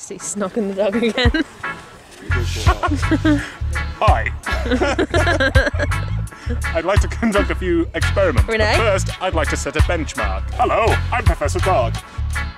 He's snogging the dog again. Hi. I'd like to conduct a few experiments. Renee? But first, I'd like to set a benchmark. Hello, I'm Professor Dog.